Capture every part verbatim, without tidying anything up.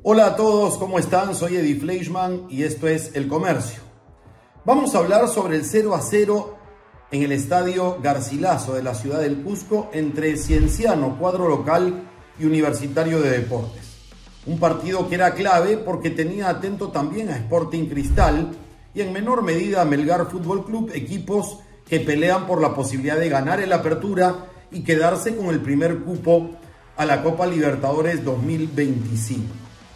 Hola a todos, ¿cómo están? Soy Eddie Fleischmann y esto es El Comercio. Vamos a hablar sobre el cero a cero en el estadio Garcilaso de la ciudad del Cusco entre Cienciano, cuadro local, y Universitario de Deportes. Un partido que era clave porque tenía atento también a Sporting Cristal y en menor medida a Melgar Fútbol Club, equipos que pelean por la posibilidad de ganar el Apertura y quedarse con el primer cupo a la Copa Libertadores dos mil veinticinco.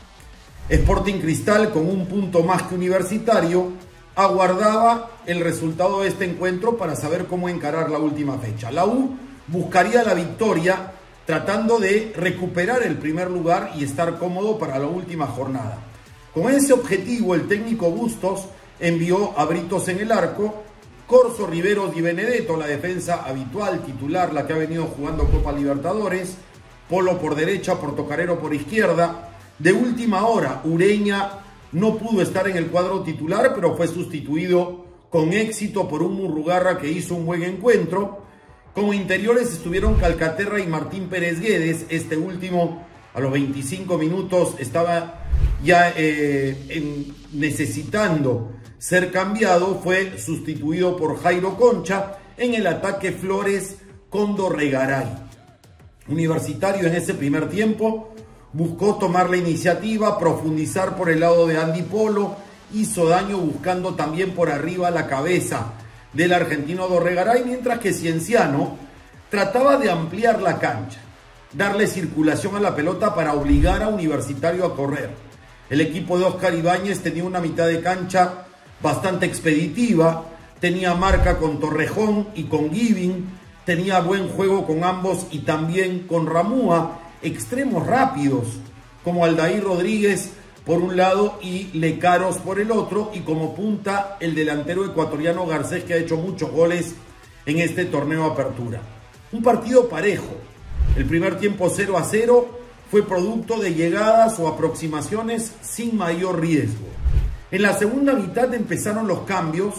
Sporting Cristal, con un punto más que Universitario, aguardaba el resultado de este encuentro para saber cómo encarar la última fecha. La U buscaría la victoria tratando de recuperar el primer lugar y estar cómodo para la última jornada. Con ese objetivo, el técnico Bustos envió a Britos en el arco, Corso, Riveros y Benedetto, la defensa habitual, titular, la que ha venido jugando Copa Libertadores, Polo por derecha, Portocarrero por izquierda. De última hora, Ureña no pudo estar en el cuadro titular, pero fue sustituido con éxito por un Murrugarra que hizo un buen encuentro. Como interiores estuvieron Calcaterra y Martín Pérez Guedes. Este último, a los veinticinco minutos, estaba ya eh, en, necesitando ser cambiado. Fue sustituido por Jairo Concha. En el ataque, Flores con Dorregaray. Universitario en ese primer tiempo buscó tomar la iniciativa, profundizar por el lado de Andy Polo, hizo daño buscando también por arriba la cabeza del argentino Dorregaray, mientras que Cienciano trataba de ampliar la cancha, darle circulación a la pelota para obligar a Universitario a correr. El equipo de Oscar Ibáñez tenía una mitad de cancha bastante expeditiva, tenía marca con Torrejón y con Giving, tenía buen juego con ambos y también con Ramúa, extremos rápidos como Aldair Rodríguez por un lado y Lecaros por el otro, y como punta el delantero ecuatoriano Garcés, que ha hecho muchos goles en este torneo Apertura. Un partido parejo. El primer tiempo cero a cero fue producto de llegadas o aproximaciones sin mayor riesgo. En la segunda mitad empezaron los cambios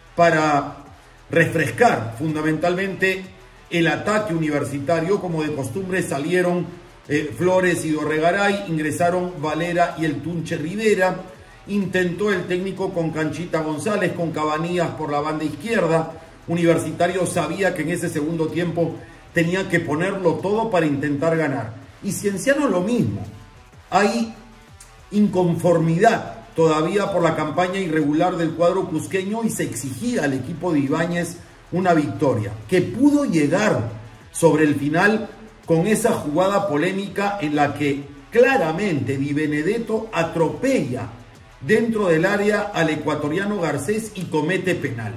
para refrescar fundamentalmente el ataque universitario. Como de costumbre salieron Eh, Flores y Dorregaray, ingresaron Valera y el Tunche Rivera. Intentó el técnico con Canchita González, con Cabanillas por la banda izquierda. Universitario sabía que en ese segundo tiempo tenía que ponerlo todo para intentar ganar. Y Cienciano lo mismo. Hay inconformidad todavía por la campaña irregular del cuadro cusqueño y se exigía al equipo de Ibáñez una victoria, que pudo llegar sobre el final con esa jugada polémica en la que claramente Di Benedetto atropella dentro del área al ecuatoriano Garcés y comete penal.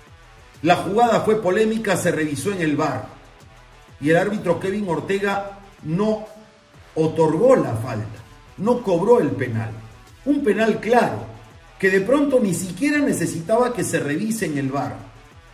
La jugada fue polémica, se revisó en el V A R y el árbitro Kevin Ortega no otorgó la falta, no cobró el penal. Un penal claro, que de pronto ni siquiera necesitaba que se revise en el V A R.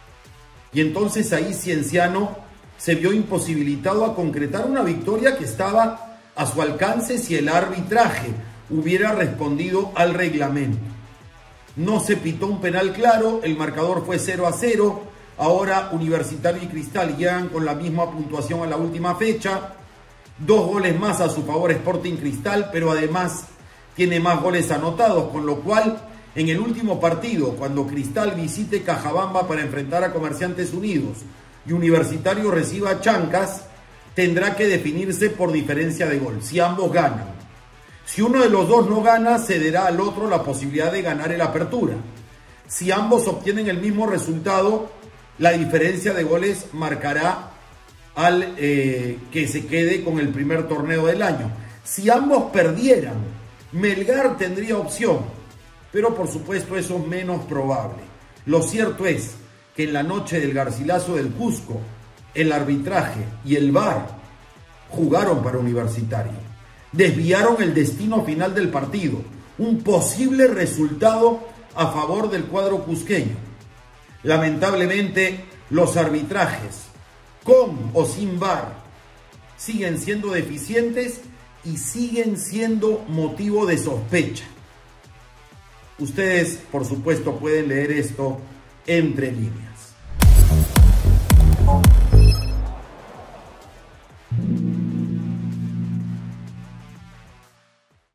Y entonces ahí Cienciano se vio imposibilitado a concretar una victoria que estaba a su alcance si el arbitraje hubiera respondido al reglamento. No se pitó un penal claro, el marcador fue cero a cero, ahora Universitario y Cristal llegan con la misma puntuación a la última fecha, dos goles más a su favor Sporting Cristal, pero además tiene más goles anotados, con lo cual en el último partido, cuando Cristal visite Cajabamba para enfrentar a Comerciantes Unidos y Universitario reciba a Chancas, tendrá que definirse por diferencia de gol, si ambos ganan. Si uno de los dos no gana, cederá al otro la posibilidad de ganar el Apertura. Si ambos obtienen el mismo resultado, la diferencia de goles marcará al eh, que se quede con el primer torneo del año. Si ambos perdieran, Melgar tendría opción, pero por supuesto eso es menos probable. Lo cierto es que en la noche del Garcilaso del Cusco, el arbitraje y el V A R jugaron para Universitario. Desviaron el destino final del partido, un posible resultado a favor del cuadro cusqueño. Lamentablemente, los arbitrajes, con o sin V A R, siguen siendo deficientes y siguen siendo motivo de sospecha. Ustedes, por supuesto, pueden leer esto entre líneas.